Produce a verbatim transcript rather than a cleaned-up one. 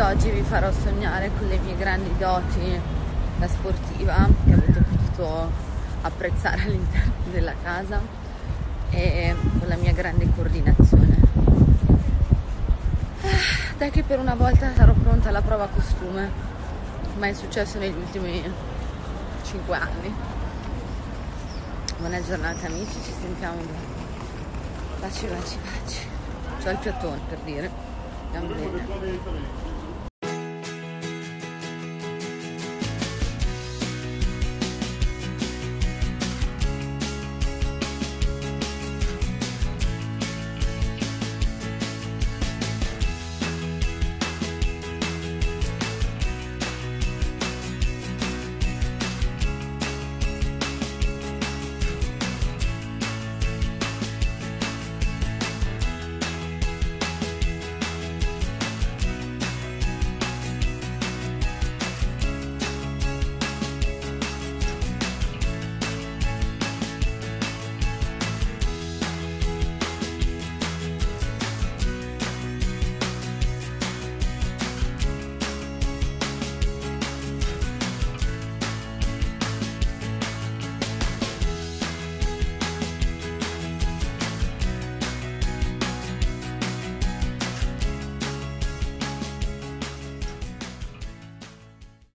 oggi vi farò sognare con le mie grandi doti da sportiva che avete potuto apprezzare all'interno della casa e con la mia grande coordinazione. Dai che per una volta sarò pronta alla prova costume, ma è successo negli ultimi cinque anni. Buona giornata amici, ci sentiamo dopo. Baci baci baci. C'ho il piattone per dire. Andiamo bene.